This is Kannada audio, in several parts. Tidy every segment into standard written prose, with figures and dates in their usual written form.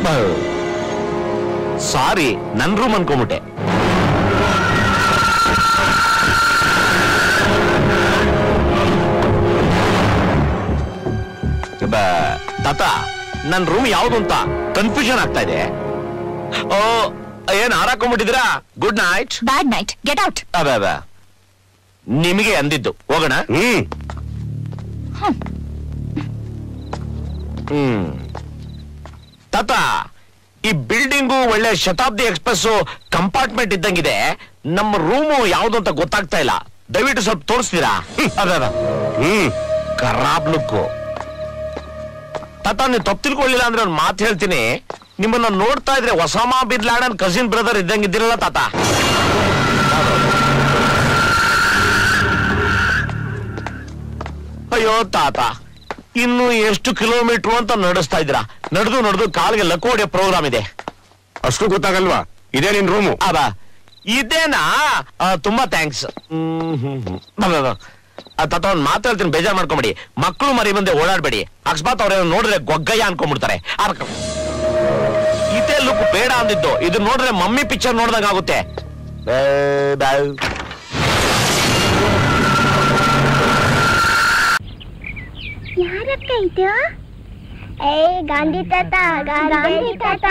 ಸಾರಿ, ನನ್ ರೂಮ್ ಅನ್ಕೊಂಬಿಟ್ಟೆ. ತಾತ, ನನ್ ರೂಮ್ ಯಾವ್ದು ಅಂತ ಕನ್ಫ್ಯೂಷನ್ ಆಗ್ತಾ ಇದೆ. ಓ, ಏನ್ ಹಾರಾಕೊಂಡ್ಬಿಟ್ಟಿದ್ರಾ? Good night. Bad night, get out. ನಿಮಗೆ ಅಂದಿದ್ದು. ಹೋಗೋಣ. ತಾತ, ಈ ಬಿಲ್ಡಿಂಗು ಒಳ್ಳೆ ಶತಾಬ್ದಿ ಎಕ್ಸ್ಪ್ರೆಸ್ ಕಂಪಾರ್ಟ್ಮೆಂಟ್ ಇದ್ದಂಗಿದೆ. ನಮ್ಮ ರೂಮು ಯಾವ್ದು ಅಂತ ಗೊತ್ತಾಗ್ತಾ ಇಲ್ಲ. ದಯವಿಟ್ಟು ಸ್ವಲ್ಪ ತೋರಿಸ್ತೀರಾ? ಖರಾಬ್ ಲುಕ್ಕು. ತಾತ, ನೀವು ತಪ್ಪು ತಿಳ್ಕೊಳ್ಳಿಲ್ಲ ಅಂದ್ರೆ ಒಂದು ಮಾತು ಹೇಳ್ತೀನಿ. ನಿಮ್ಮನ್ನ ನೋಡ್ತಾ ಇದ್ರೆ Osama bin Laden cousin brother ಇದ್ದಂಗಿದ್ದೀರಲ್ಲ ತಾತ. ಅಯ್ಯೋ ತಾತ, ಇನ್ನು ಎಷ್ಟು ಕಿಲೋಮೀಟರ್ ಅಂತ ನಡೆಸ್ತಾ ಇದ್ದೀರಾ? ನಡೆದು ಕಾಲಿಗೆ ಲಕೋಡಿಯ ಪ್ರೋಗ್ರಾಮ್ ಇದೆ. ಅಷ್ಟು ಗೊತ್ತಾಗಲ್ವಾ? ಇದೇ ನಿನ್ ರೂಮು? ಇದೇನಾ? ತುಂಬಾ ಥ್ಯಾಂಕ್ಸ್. ತಾತ, ಒಂದು ಮಾತು ಹೇಳ್ತೀನಿ, ಬೇಜಾರು ಮಾಡ್ಕೊಂಬಿಡಿ. ಮಕ್ಕಳು ಮರಿ ಮುಂದೆ ಓಡಾಡ್ಬೇಡಿ. ಅಕಸ್ಮಾತ್ ಅವ್ರೇನೋ ನೋಡಿದ್ರೆ ಗೊಗ್ಗಯ್ಯ ಅನ್ಕೊಂಡ್ಬಿಡ್ತಾರೆ. ಇದೇ ಲುಕ್ ಬೇಡ ಅಂದಿದ್ದು. ಇದು ನೋಡಿದ್ರೆ ಮಮ್ಮಿ ಪಿಕ್ಚರ್ ನೋಡ್ದಂಗ ಆಗುತ್ತೆ. ಯಾರಕ್ಕ ಇದು? ಗಾಂಧಿ ತಾತ, ಗಾಂಧಿ ತಾತ.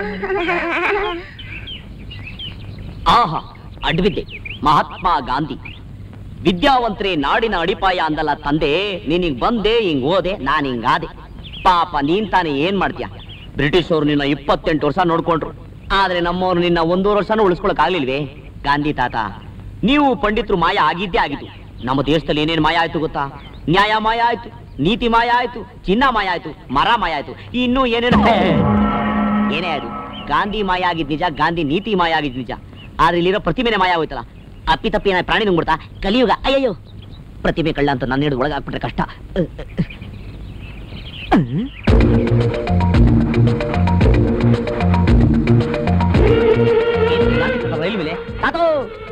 ಆಹಾ, ಅಡ್ವಿದ್ದೆ ಮಹಾತ್ಮ ಗಾಂಧಿ. ವಿದ್ಯಾವಂತರೇ ನಾಡಿನ ಅಡಿಪಾಯ ಅಂದಲ್ಲ ತಂದೆ. ನೀನಿಗ್ ಬಂದೆ, ಹಿಂಗ್ ಓದೆ, ನಾನ್ ಹಿಂಗಾದೆ. ಪಾಪ ನೀನ್ ತಾನೇ ಏನ್ ಮಾಡ್ತೀಯ? ಬ್ರಿಟಿಷರು ನಿನ್ನ 28 ವರ್ಷ ನೋಡ್ಕೊಂಡ್ರು. ಆದ್ರೆ ನಮ್ಮವ್ರು ನಿನ್ನ 1.5 ವರ್ಷನೂ ಉಳಿಸ್ಕೊಳಕ್ ಆಗ್ಲಿಲ್ವೇ? ಗಾಂಧಿ ತಾತ, ನೀವು ಪಂಡಿತರು ಮಾಯ ಆಗಿದ್ದೇ ಆಗಿದ್ದು. ನಮ್ಮ ದೇಶದಲ್ಲಿ ಏನೇನ್ ಮಾಯ ಆಯ್ತು ಗೊತ್ತಾ? ನ್ಯಾಯ ಮಾಯ ಆಯ್ತು, ನೀತಿ ಮಾಯ ಆಯ್ತು, ಚಿನ್ನ ಮಾಯ ಆಯ್ತು, ಮರ ಮಾಯ ಆಯ್ತು, ಇನ್ನೂ ಏನೇನು ಏನೇ ಅದು. ಗಾಂಧಿ ಮಾಯ ಆಗಿದ್ ನಿಜ, ಗಾಂಧಿ ನೀತಿ ಮಾಯ ಆಗಿದ್ ನಿಜ. ಆದ್ರೆ ಇಲ್ಲಿರೋ ಪ್ರತಿಮೆನೆ ಮಾಯ ಹೋಯ್ತಲ್ಲ. ಅಪ್ಪಿ ತಪ್ಪಿ ಏನ ಪ್ರಾಣಿ ನುಂಗ್ಬಿಡ್ತಾ? ಕಲಿಯುಗ. ಅಯ್ಯಯ್ಯೋ, ಪ್ರತಿಮೆ ಕಳ್ಳ ಅಂತ ನನ್ನ ಹಿಡಿದು ಒಳಗೆ ಹಾಕ್ಬಿಟ್ರೆ ಕಷ್ಟ. ರೈಲ್ ಮೇಲೆ ತಾತೋ.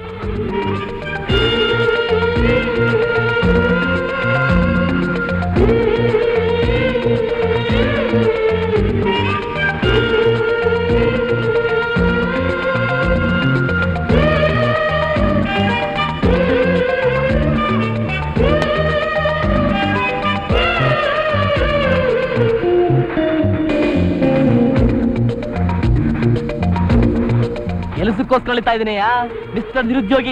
ಕೆಲಸಕ್ಕೋಸ್ಕರ ಕಳಿತಾ ಇದೀನಿಯಾ ಮಿಸ್ಟರ್ ನಿರುದ್ಯೋಗಿ?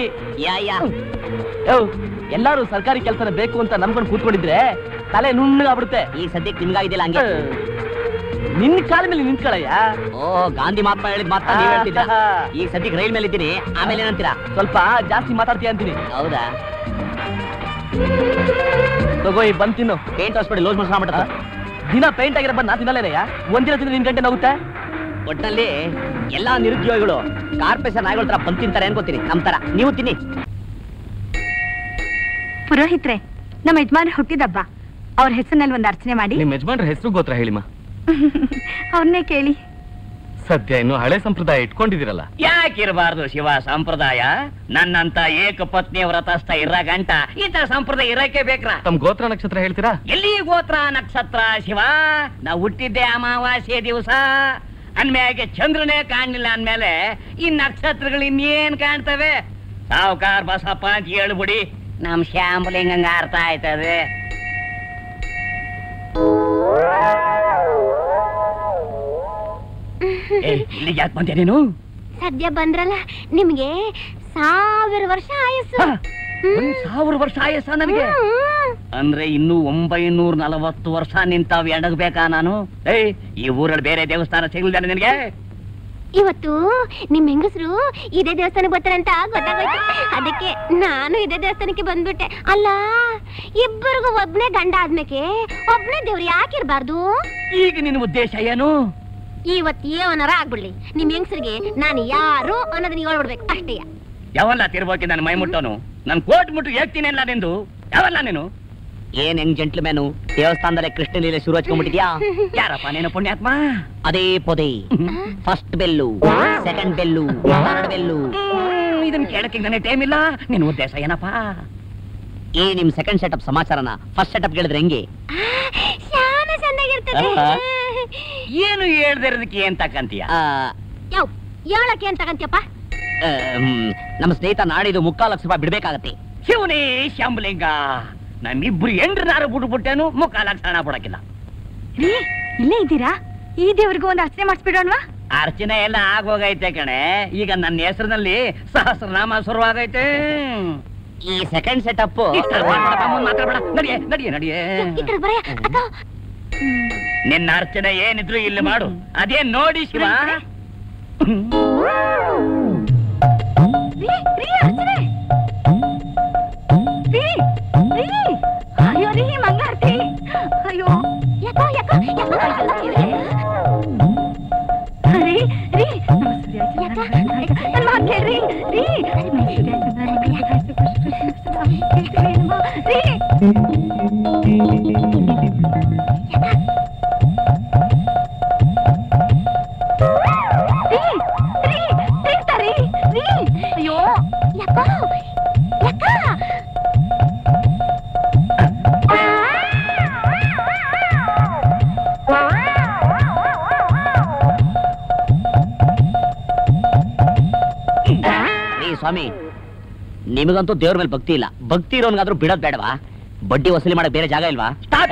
ಎಲ್ಲಾರು ಸರ್ಕಾರಿ ಕೆಲಸನ ಬೇಕು ಅಂತ ನಂಬ್ಕೊಂಡು ಕೂತ್ಕೊಂಡಿದ್ರೆ ತಲೆ ನುಣ್ಣಗಾಗ್ಬಿಡುತ್ತೆ. ಈ ಸದ್ಯಕ್ಕೆ ನಿಮ್ಗಾಗಿದ್ದಿಲ್ಲ ಹಂಗೆ. ನಿನ್ ಕಾಲ ಮೇಲೆ ನಿಂತ್ಕೊಳ್ಳಯ್ಯ. ಓ, ಗಾಂಧಿ ಮಾತ್ರ ಹೇಳಿದ್ ಮಾತ್ರ ನೀವ್ ಹೇಳ್ತಿದ್ದ. ಈ ಸದ್ಯಕ್ಕೆ ರೈಲ್ ಮೇಲೆ ಇದ್ದೀನಿ, ಆಮೇಲೆ ಏನಂತೀರಾ? ಸ್ವಲ್ಪ ಜಾಸ್ತಿ ಮಾತಾಡ್ತೀಯ ಅಂತೀನಿ. ಹೌದಾ? ತಗೋ, ಈ ಬಂದ್ ತಿನ್ನು. ಪೇಂಟ್ ಹಾಸ್ಬಿಡಿ, ಲೋಸ್ ಮಾಡ್ಬಿಟ್ಟ. ದಿನ ಪೇಂಟ್ ಆಗಿರೋ ಬಂದ್ ನಾ ತಿನ್ನಲ್ಲೇನಯ್ಯ? ಒಂದಿನ ತಿಂದ್ರೆ 2 ಗಂಟೆ ಹೋಗುತ್ತೆ. ಒಟ್ಟಲ್ಲಿ ಎಲ್ಲಾ ನಿರುದ್ಯೋಗಿಗಳು ಕಾರ್ಪೊರೇಷನ್ ನಾಯಿಗಳ ತರ ಬಂದ್ ತಿಂತಾರೆ ಅನ್ಕೋತೀನಿ. ನಮ್ ತರ ನೀವು ತಿನ್ನಿ. ಪುರೋಹಿತ್ರೆ, ನಮ್ಮ ಯಜಮಾನ್ ಹುಟ್ಟಿದಬ್ಬ. ಅವ್ರ ಹೆಸರಿನಲ್ಲಿ ಒಂದು ಅರ್ಚನೆ ಮಾಡಿ. ನಿಮ್ ಯಜಮಾನ್ರ ಹೆಸರು ಗೋತ್ರ ಹೇಳಿಮ್ಮ. ಅವ್ರನ್ನೇ ಕೇಳಿ. ಸದ್ಯ ಇನ್ನು ಹಳೆ ಸಂಪ್ರದಾಯ ಇಟ್ಕೊಂಡಿದಿರಲ್ಲ. ಯಾಕಿರಬಾರ್ದು ಶಿವ ಸಂಪ್ರದಾಯ? ನನ್ನಂತ ಏಕ ಪತ್ನಿ ವ್ರತಸ್ಥ ಇರ ಗಂಟ ಈ ತರ ಸಂಪ್ರದಾಯ ಇರಕ್ಕೆ ಬೇಕ್ರ? ತಮ್ ಗೋತ್ರ ನಕ್ಷತ್ರ ಹೇಳ್ತೀರಾ? ಎಲ್ಲಿ ಗೋತ್ರ ನಕ್ಷತ್ರ ಶಿವ? ನಾವು ಹುಟ್ಟಿದ್ದೆ ಅಮಾವಾಸ್ಯೆ ದಿವಸ ಅಂದ್ಮ್ಯಾಗೆ ಚಂದ್ರನೇ ಕಾಣಲಿಲ್ಲ ಅಂದ್ಮೇಲೆ ಈ ನಕ್ಷತ್ರಗಳು ಇನ್ನೇನ್ ಕಾಣ್ತವೆ? ಸಾವುಕಾರ್ ಬಸಪ್ಪ ಅಂತ ಹೇಳ್ಬಿಡಿ, ನಮ್ ಶ್ಯಾಂಬಲಿಂಗ ಅರ್ಥ ಆಯ್ತದೆ. ಇಲ್ಲಿಗೆ ಯಾಕೆ ಬಂದೆ ನೀನು? ಸದ್ಯ ಬಂದ್ರಲ್ಲ, ನಿಮ್ಗೆ 1000 ವರ್ಷ ಆಯಸ್ಸು. 1000 ವರ್ಷ ಆಯಸ್ಸ ನನಗೆ? ಅಂದ್ರೆ ಇನ್ನು 940 ವರ್ಷ ನಿಂತಾವ್ ಎಡಗ್ಬೇಕಾ ನಾನು? ಈ ಊರಲ್ಲಿ ಬೇರೆ ದೇವಸ್ಥಾನ ಸಿಗ್ಲಿಲ್ಲ ನಿನಗೆ? ಇವತ್ತು ನಿಮ್ ಹೆಂಗಸರು ಇದೇ ದೇವಸ್ಥಾನಕ್ಕೆ ಬರ್ತಾರಂತ ಗೊತ್ತಾಗೋಯ್ತು. ಅದಕ್ಕೆ ನಾನು ಇದೇ ದೇವಸ್ಥಾನಕ್ಕೆ ಬಂದ್ಬಿಟ್ಟೆ. ಅಲ್ಲ, ಇಬ್ಬರಿಗೂ ಒಬ್ನೇ ಗಂಡ ಆದ್ಮೇಲೆ ಒಬ್ನೇ ದೇವ್ರು ಯಾಕಿರ್ಬಾರ್ದು? ಈಗ ನಿನ್ನ ಉದ್ದೇಶ ಏನು? ಇವತ್ತು ಏನಾರ ಆಗ್ಬಿಡ್ಲಿ, ನಿಮ್ ಹೆಂಗಸರಿಗೆ ನಾನು ಯಾರು ಅನ್ನೋದನ್ನ ಹೇಳ್ಬಿಡ್ಬೇಕು ಅಷ್ಟೇ. ಯಾವಲ್ಲ ತಿರ್ಬೋಕಿ ನನ್ನ ಮೈ ಮುಟ್ಟೋನು? ನನ್ ಕೋಟ್ ಮುಟ್ಟು ಹೇಳ್ತೀನಿ ಅಲ್ಲ ನಿಂದು. ಯಾವಲ್ಲ ನೀನು? ಏನ್ ಹೆಂಗ್ ಜೆಂಟ್ಲ್ಮ್ಯಾನು ದೇವಸ್ಥಾನದಲ್ಲೇ ಕೃಷ್ಣ ಲೀಲೆ ಶುರು ಹಚ್ಕೊಂಡ್ಬಿಟ್ಟಿದ್ಯಾ? ಯಾರಪ್ಪ ನೀನು ಪುಣ್ಯಾತ್ಮ? ಅದೇ ಪೊದೆ. First bell, second bell, third bell. ಇದನ್ನ ಕೇಳಕ್ಕೆ ನನಗೆ ಟೈಮ್ ಇಲ್ಲ. ನಿನ್ ಉದ್ದೇಶ ಏನಪ್ಪಾ? ಏ, ನಿಮ್ ಸೆಕೆಂಡ್ ಸೆಟಪ್ ಸಮಾಚಾರನ ಫಸ್ಟ್ ಸೆಟಪ್ ಕೇಳಿದ್ರೆ ಹೆಂಗೆ? ಚೆನ್ನಾಗಿರ್ತದೆ. ಏನು ಹೇಳ್ದಿರೋದಕ್ಕೆ ಏನ್ ತಕಂತೀಯ? ಯಾವ ಹೇಳಕ್ಕೆ ಏನ್ ತಗಂತೀಯಪ್ಪ? ನಮ್ಮ ಸ್ನೇಹಿತ ನಾಡಿದ್ದು 3 ಲಕ್ಷ ರೂಪಾಯಿ ಬಿಡ್ಬೇಕಾಗತ್ತೆ. ಶಿವನೇ ಶಂಬಲಿಂಗ, ನಮ್ಮಿಬ್ರು ಎಂಡ್ರನಾರು ಬಿಟ್ಬಿಟ್ಟೇನು 3 ಲಕ್ಷ ಹಣ ಕೊಡಕ್ಕಿಲ್ಲ. ಇಲ್ಲೇ ಇದ್ದೀರಾ? ಈ ದೇವ್ರಿಗೂ ಒಂದು ಅರ್ಚನೆ ಮಾಡಿಸ್ಬಿಡೋಣವಾ? ಅರ್ಚನೆ ಎಲ್ಲ ಆಗೋಗೈತೆ ಕಣೆ. ಈಗ ನನ್ನ ಹೆಸರಿನಲ್ಲಿ ಸಹಸ್ರನಾಮ ಶುರುವಾಗೈತೆ. ಈ ಸೆಕೆಂಡ್ ಸೆಟಪ್ ಮಾತಾಡ್ಬೇಡ, ನಡಿಯೇ ನಡಿಯೇ. ನಿನ್ನ ಅರ್ಚನೆ ಏನಿದ್ರು ಇಲ್ಲಿ ಮಾಡು, ಅದೇ ನೋಡಿ ಶಿವ. ಅಯ್ಯೋ ರೀ ಮಂಗಾರ್ತಿ, ಅಯ್ಯೋ ಯಾಕೋ ಯಾಕೋ ರೀ ರೀ ನನ್ನ ಮಾತು ಕೇಳ್ರಿ ರೀ. ಅಯ್ಯೋ ಯಾಕೋ ಯಾಕ ಸ್ವಾಮಿ, ನಿಮಗಂತೂ ದೇವ್ರ ಮೇಲೆ ಭಕ್ತಿ ಇಲ್ಲ. ಭಕ್ತಿ ಇರೋನ್ಗಾದ್ರೂ ಬಿಡೋದ್ ಬೇಡವಾ? ಬಡ್ಡಿ ವಸೂಲಿ ಮಾಡಕ್ ಬೇರೆ ಜಾಗ ಇಲ್ವಾ?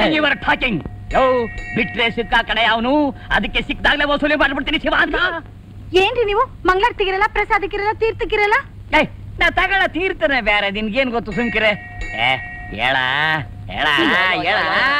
ಬಿಟ್ರೆ ಸಿಕ್ಕ ಕಡೆ ಅವನು, ಅದಕ್ಕೆ ಸಿಕ್ಕಾಗ್ಲೇ ವಸೂಲಿ ಮಾಡ್ಬಿಡ್ತೀನಿ ಶಿವ ಅಂತ. ಏನ್ರಿ ನೀವು ಮಂಗಳಾರತಿಗಿರಲ್ಲ, ಪ್ರಸಾದಕ್ಕಿರಲ್ಲ, ತೀರ್ಥಕ್ಕಿರಲ್ಲ? ನಾ ತಗಳ ತೀರ್ಥನೆ ಬೇರೆ, ನಿನ್ಗೇನ್ ಗೊತ್ತು ಸುಮ್ಕಿರೆ. ಹೇಳ ಹೇಳ ಹೇಳ.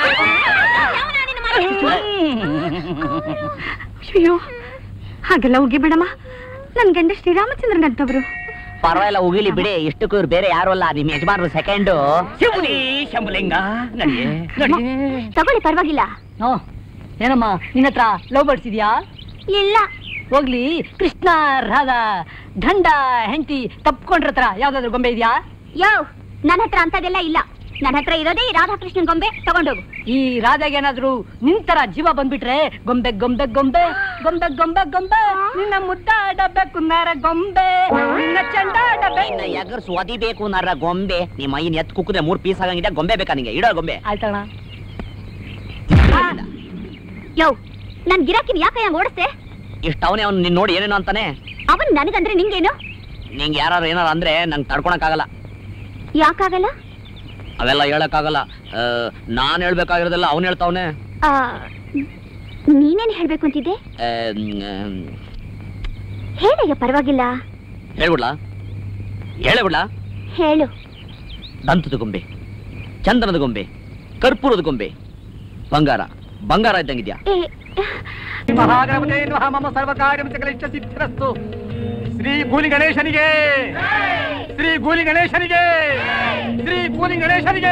ಅಯ್ಯೋ ಹಾಗೆಲ್ಲ ಹೋಗಿ ಬಿಡಮ್ಮ, ನನ್ ಗಂಡ ಶ್ರೀರಾಮಚಂದ್ರನಂತವ್ರು. ಪರವಾಗಿಲ್ಲ, ಉಗಿಲಿ ಬಿಡಿ. ಇಷ್ಟಕ್ಕೂ ಇವ್ರು ಬೇರೆ ಯಾರು ಅಲ್ಲ, ನಿಮ್ ಯಜಮಾನ್ರು ಸೆಕೆಂಡು. ಶಿವನಿ ಶಂಭುಲಿಂಗ, ತಗೊಳ್ಳಿ ಪರವಾಗಿಲ್ಲ. ಏನಮ್ಮ ನಿನ್ನ ಹತ್ರ ಲವ್ ಬರ್ಡ್ಸ್ ಇದೆಯಾ? ಇಲ್ಲ. ಹೋಗ್ಲಿ, ಕೃಷ್ಣ ರಾಧಾ ಗಂಡ ಹೆಂಡತಿ ತಪ್ಕೊಂಡ್ರತ್ರ ಯಾವ್ದಾದ್ರು ಗೊಂಬೆ ಇದೆಯಾ? ಯಾವ ನನ್ನ ಹತ್ರ ಅಂತದೆಲ್ಲ ಇಲ್ಲ. ನನ್ನ ಹತ್ರ ಇರೋದೇ ಈ ರಾಧಾಕೃಷ್ಣನ್ ಗೊಂಬೆ, ತಗೊಂಡೋಗು. ಈ ರಾಧಾಗೆ ಏನಾದ್ರು ನಿಂತರ ಜೀವ ಬಂದ್ಬಿಟ್ರೆ ಗೊಂಬೆ ಗೊಂಬೆ ಗೊಂಬೆ ಗೊಂಬೆ ಗೊಂಬೆ ಗೊಂಬೆ, ನಿನ್ನ ಮುದ್ದಾಡಬೇಕು ನರ ಗೊಂಬೆ, ನಿನ್ನ ಚಂಡಾಡಬೇಕು. ಎಗರ್ಸ್ ಒದಿಬೇಕು ನರ ಗೊಂಬೆ. ನಿಮ್ಮ ಮೈನ್ ಎತ್ ಕುಕ್ಕುದ್ರೆ 3 ಪೀಸ್ ಆಗಂಗಿದೆ. ಗೊಂಬೆ ಬೇಕಾ ನಿಂಗೆ? ಇಡೋ ಗೊಂಬೆ. ಆಯ್ತಣ್ಣ. ಯೋ ನನ್ ಗಿರಾಕಿನ ಯಾಕೆ ಹಂಗ ಓಡಿಸ್ತೆ? ಇಷ್ಟ ಅವನೇ ಅವ್ನು ನಿನ್ ನೋಡಿ ಏನೇನೋ ಅಂತಾನೆ. ಅವನ್ ನನಗಂದ್ರೆ ನಿಂಗೇನು? ನಿಂಗೆ ಯಾರು ಏನಾರು ಅಂದ್ರೆ ನಂಗೆ ತಡ್ಕೊಳಕ್ಕಾಗಲ್ಲ. ಯಾಕಾಗಲ್ಲ? ಅವೆಲ್ಲ ಹೇಳಕ್ಕಾಗಲ್ಲ. ನಾನ್ ಹೇಳ್ಬೇಕಾಗಿರೋದೆಲ್ಲ ಅವ್ನು ಹೇಳ್ತಾವನೆ. ನೀನೇನ್ ಹೇಳ್ಬೇಕು ಅಂತಿದ್ದೆ? ಹೇಳಯ್ಯ, ಪರವಾಗಿಲ್ಲ. ಹೇಳ್ಬಿಡ್ಲಾ? ಹೇಳಬಿಡ್ಲಾ? ಹೇಳು. ದಂತದ ಗೊಂಬೆ, ಚಂದನದ ಗೊಂಬೆ, ಕರ್ಪೂರದ ಗೊಂಬೆ, ಬಂಗಾರ ಬಂಗಾರ ಇದ್ದಂಗಿದ್ಯಾ? ಮಹಾಗಣಪತಿ ಮಮ ಸರ್ವಕಾರ್ಯಂ ಸಕಲಿಷ್ಟ ಸಿದ್ಧಿರಸ್ತು. ಶ್ರೀ ಗೂಲಿ ಗಣೇಶನಿಗೆ, ಶ್ರೀ ಗೂಲಿ ಗಣೇಶನಿಗೆ, ಶ್ರೀ ಗೂಲಿ ಗಣೇಶನಿಗೆ.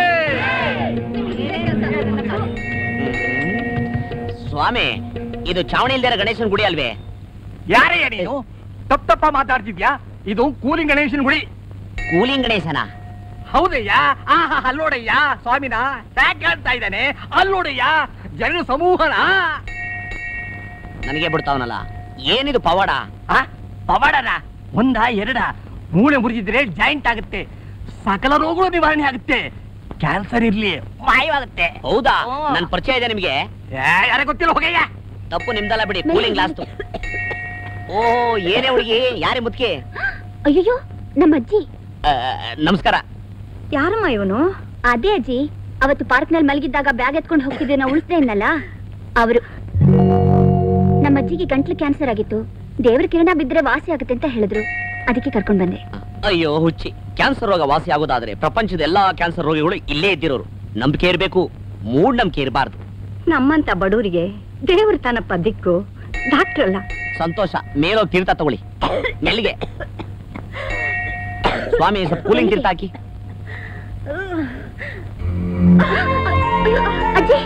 ಸ್ವಾಮಿ, ಇದು ಚಾವಣಿ ಇಲ್ದಿರ ಗಣೇಶನ ಗುಡಿ ಅಲ್ವೇ? ಯಾರೇ ನೀನು ತಪ್ಪ ಮಾತಾಡ್ತಿದ್ಯಾ? ಇದು ಕೂಲಿಂಗ್ ಗಣೇಶನ ಗುಡಿ. ಕೂಲಿಂಗ್ ಗಣೇಶನ? ಹೌದಯ್ಯ. ಅಲ್ಲೋಡಯ್ಯ ಸ್ವಾಮಿನ ಟ್ಯಾಗ್ ಕಾಣ್ತಾ ಇದ್ದಾನೆ. ಅಲ್ಲೋಡಯ್ಯ ಜನರ ಸಮೂಹನ. ನನಗೆ ಬಿಡ್ತಾವನಲ್ಲ. ಏನಿದು ಪವಾಡ? ಪವಾಡನ? 1 2 ಮೂಳೆ ಮುರಿದಿದ್ರೆ ಜಾಯಿಂಟ್ ಆಗುತ್ತೆ, ಸಕಲ ರೋಗಗಳು ನಿವಾರಣೆ ಆಗುತ್ತೆ, ಕ್ಯಾನ್ಸರ್ ಇರ್ಲಿ ಮಾಯವಾಗುತ್ತೆ. ಹೌದಾ? ನನ್ ಪರಿಚಯ ಇದೆ ನಿಮ್ಗೆ? ಯಾರ ಗೊತ್ತಿಲ್ಲ, ಹೋಗಯ್ಯ. ತಪ್ಪು ನಿಮ್ದಲ್ಲ ಬಿಡಿ, ಕೂಲಿಂಗ್ ಗ್ಲಾಸ್. ಓ ಏನೇ ಹುಡುಗಿ, ಯಾರೇ ಮುದ್ಕೆ? ಅಯ್ಯೋ ನಮ್ಮ ಅಜ್ಜಿ. ನಮಸ್ಕಾರ. ಯಾರಮ್ಮ ಇವನು? ಅದೇ ಅಜ್ಜಿ, ಅವತ್ತು ಪಾರ್ಕ್ ನಲ್ಲಿ ಮಲಗಿದ್ದಾಗ ಬ್ಯಾಗ್ ಎತ್ಕೊಂಡು ಹೋಗ್ತಿದ್ದೆ, ನಾ ಉಳಿಸ್ದೆ ಇನ್ನಲ್ಲ ಅವರು. ನಮ್ಮ ಅಜ್ಜಿಗೆ ಗಂಟ್ಲು ಕ್ಯಾನ್ಸರ್ ಆಗಿತ್ತು, ದೇವ್ರ ಕಿರಣ ಬಿದ್ರೆ ವಾಸಿ ಆಗುತ್ತೆ ಅಂತ ಹೇಳಿದ್ರು, ಅದಕ್ಕೆ ಕರ್ಕೊಂಡ್ ಬಂದೆ. ಅಯ್ಯೋ ಹುಚ್ಚಿ, ಕ್ಯಾನ್ಸರ್ ರೋಗ ವಾಸಿ ಆಗೋದಾದ್ರೆ ಪ್ರಪಂಚದ ಎಲ್ಲಾ ಕ್ಯಾನ್ಸರ್ ರೋಗಿಗಳು ಇಲ್ಲೇ ಇದ್ದಿರೋರು. ನಂಬಿಕೆ ಇರಬೇಕು, ಮೂಢನಂಬಿಕೆ ಇರಬಾರ್ದು. ನಮ್ಮಂತ ಬಡವರಿಗೆ ದೇವ್ರ ತನಪ್ಪ ದಿಕ್ಕು, ಡಾಕ್ಟರ್ ಅಲ್ಲ. ಸಂತೋಷ, ಮೇಲೋಗಿ ತೀರ್ಥ ತಗೊಳ್ಳಿ. ಮೆಲ್ಲಿಗೆ ಸ್ವಾಮಿ, ಸ್ವಲ್ಪ ಕೂಲಿಂಗ್ ತೀರ್ಥ ಹಾಕಿ. ಅಜ್ಜಿ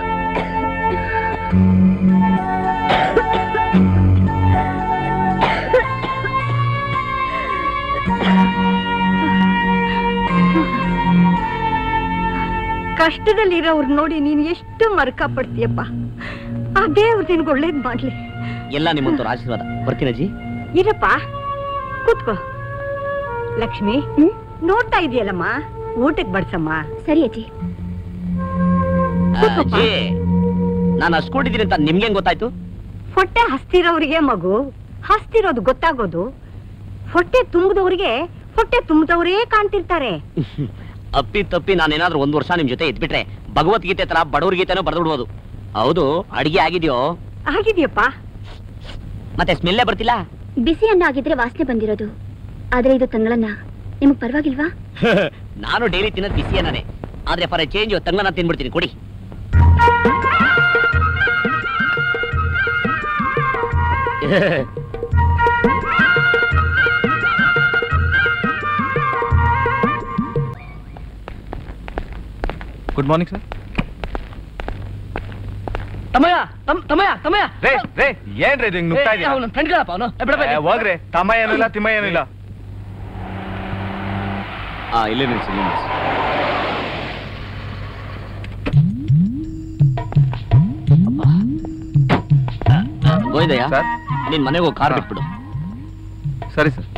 ಕಷ್ಟದಲ್ಲಿರೋವ್ರ ನೋಡಿ ನೀನ್ ಎಷ್ಟು ಮರ್ಕ ಪಡ್ತೀಯಪ್ಪ. ಆ ದೇವ್ರ ನಿನ್ಗೆ ಒಳ್ಳೇದ್ ಮಾಡ್ಲಿ. ಎಲ್ಲ ನಿಮ್ಮಂತವ್ರ ಆಶೀರ್ವಾದ. ಬರ್ತೀನಜ್ಜಿ. ಇರಪ್ಪ, ಕೂತ್ಕೋ. ಲಕ್ಷ್ಮಿ, ನೋಡ್ತಾ ಇದೆಯಲ್ಲಮ್ಮ, ಊಟಕ್ಕೆ ಬಡ್ಸಮ್ಮ. ಸರಿ ಅಜ್ಜಿ. ನಾನು ಅಷ್ಟ್ಕೊಂಡಿದ್ದೀನಿ ಅಂತ ನಿಮ್ಗೆ ಗೊತ್ತಾಯ್ತು? ಹೊಟ್ಟೆ ಹಸ್ತಿರೋರಿಗೆ ಮಗು ಹಸ್ತಿರೋದು ಗೊತ್ತಾಗೋದು, ಹೊಟ್ಟೆ ತುಂಬಿದವ್ರಿಗೆ ಹೊಟ್ಟೆ ತುಂಬಿದವರೇ ಕಾಣ್ತಿರ್ತಾರೆ. ಅಪ್ಪಿ ತಪ್ಪಿ ನಾನೇನಾದ್ರೂ 1 ವರ್ಷ ನಿಮ್ ಜೊತೆ ಇದ್ಬಿಟ್ರೆ ಭಗವದ್ಗೀತೆ ತರ ಬಡವ್ರ ಗೀತೆನೂ ಬರೆದು ಬಿಡ್ಬೋದು. ಹೌದು, ಅಡಿಗೆ ಆಗಿದ್ಯೋ? ಆಗಿದ್ಯಪ್ಪ. ಮತ್ತೆ ಸ್ಮೆಲ್ಲೇ ಬರ್ತಿಲ್ಲ? ಬಿಸಿ ಅನ್ನ ಆಗಿದ್ರೆ ವಾಸನೆ ಬಂದಿರೋದು, ಆದ್ರೆ ಇದು ತಂಗಳನ್ನ ನಿಮಗ್ ಪರವಾಗಿಲ್ವಾ? ನಾನು ಡೈಲಿ ತಿನ್ನೋದು ಬಿಸಿ ಅನ್ನನೇ, ಆದ್ರೆ ಫಾರ್ ಚೇಂಜ್ ತಂಗಳನ್ನ ತಿನ್ಬಿಡ್ತೀನಿ, ಕೊಡಿ. Good morning sir. Thammayya Thammayya Thammayya ರೇ ರೇ ಏನ್ರಿ ಇದು ಹಿಂಗ್ ನುಗ್ತಾ ಇದೀಯ? ಅವನು ಫ್ರೆಂಡ್ ಗಳಪ್ಪ ಅವನು. ಹೋಗ್ರಿ, ತಮ್ಮ ಏನಿಲ್ಲ ತಿಮ್ಮ ಏನಿಲ್ಲ. ಇಲ್ಲೇ ನಿಲ್ಸಿ, ಇಲ್ಲೇ ನಿಲ್ಸಿ. ಗೋವಿಂದಯ್ಯ ಸರ್, ನಿನ್ ಮನೆಗೆ ಹೋಗಿ ಕಾರ್ ಬಿಟ್ಬಿಡು. ಸರಿ ಸರ್.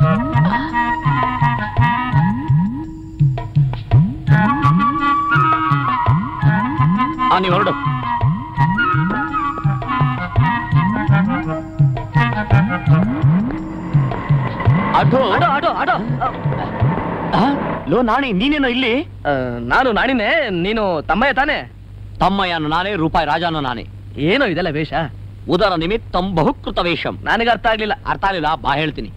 ನೀವು ಹೊರಡು. Auto auto auto auto. ಲೋ ನಾಣಿ, ನೀನೇನೋ ಇಲ್ಲಿ? ನಾನು ನಾಣಿನೇ, ನೀನು ತಮ್ಮಯ್ಯ ತಾನೆ? ತಮ್ಮಯ್ಯನು ನಾನೇ, ರೂಪಾಯಿ ರಾಜಾನು ನಾನೇ. ಏನೋ ಇದೆಲ್ಲ ವೇಷ? ಉದರ ನಿಮಿತ್ತಂ ಬಹುಕೃತ ವೇಷಂ. ನನಗೆ ಅರ್ಥ ಆಗ್ಲಿಲ್ಲ. ಅರ್ಥ ಆಗ್ಲಿಲ್ಲ, ಬಾ ಹೇಳ್ತೀನಿ.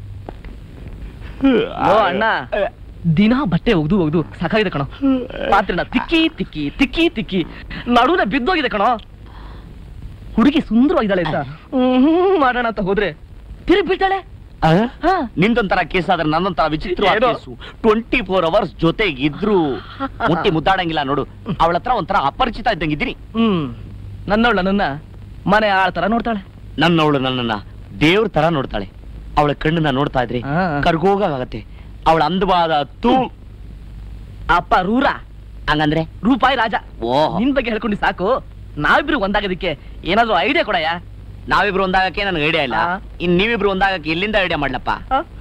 ಓ ಅಣ್ಣ, ದಿನ ಬಟ್ಟೆ ಒಗ್ದು ಸಾಕಾಗಿದೆ ಕಣೋ. ಪಾತ್ರೆನ ತಿಕ್ಕಿ ತಿಕ್ಕಿ ತಿಕ್ಕಿ ತಿಕ್ಕಿ ನಡುವೆ ಬಿದ್ದೋಗಿದೆ ಕಣೋ. ಹುಡುಗಿ ಸುಂದರವಾಗಿದ್ದಾಳೆ ಅಂತ ಮಾಡೋಣ ಅಂತ ಹೋದ್ರೆ ತಿರುಗಿ ಬೀಳ್ತಾಳೆ. ನಿಂದೊಂಥರ ಕೇಸ್ ಆದ್ರೆ ನನ್ನೊಂಥರ ವಿಚಿತ್ರವಾದ ಕೇಸು. 24 hours ಜೊತೆಗಿದ್ರು ಮುಟ್ಟಿ ಮುದ್ದಾಡಂಗಿಲ್ಲ ನೋಡು. ಅವಳ ಹತ್ರ ಒಂಥರ ಅಪರಿಚಿತ ಇದ್ದಂಗಿದ್ದೀನಿ. ನನ್ನವಳು ನನ್ನನ್ನ ಮನೆ ಆಳ ತರ ನೋಡ್ತಾಳೆ. ನನ್ನವಳು ನನ್ನನ್ನ ದೇವ್ರ ತರ ನೋಡ್ತಾಳೆ. ಅವಳ ಕಣ್ಣನ್ನ ನೋಡ್ತಾ ಇದ್ರೆ ಕರ್ಗೋಗಾಗತ್ತೆ. ಅವಳ ಅಂದವಾದ ಅಪ್ಪ ರೂರ, ಹಂಗಂದ್ರೆ ರೂಪಾಯಿ ರಾಜ. ಓಹ್, ನಿನ್ ಬಗ್ಗೆ ಹೇಳ್ಕೊಂಡು ಸಾಕು. ನಾವಿಬ್ರು ಒಂದಾಗೋದಕ್ಕೆ ಏನಾದ್ರು ಐಡಿಯಾ ಕೊಡಯ್ಯ. ನಾವಿಬ್ರು ಒಂದಾಗಕ್ಕೆ ನನಗೆ ಐಡಿಯಾ ಇಲ್ಲ. ಇನ್ ನೀವಿಬ್ರು ಒಂದಾಗಕ್ಕೆ ಎಲ್ಲಿಂದ ಐಡಿಯಾ ಮಾಡ್ಲಪ್ಪ?